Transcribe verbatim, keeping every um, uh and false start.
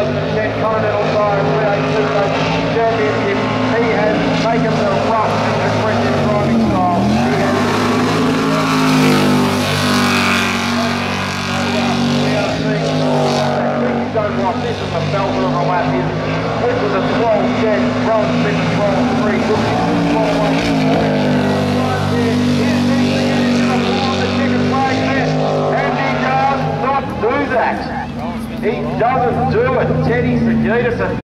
thousand ten Continental Tire three eighty-two Championship. He has taken the rough and aggressive driving style. He has don't watch this is a belter of a lap here. This is a twelve Jet, Rohan Smith twelve three, looking for twelve one. The chicken flag there, and he does not do that. He doesn't do it. Ted Sygidus.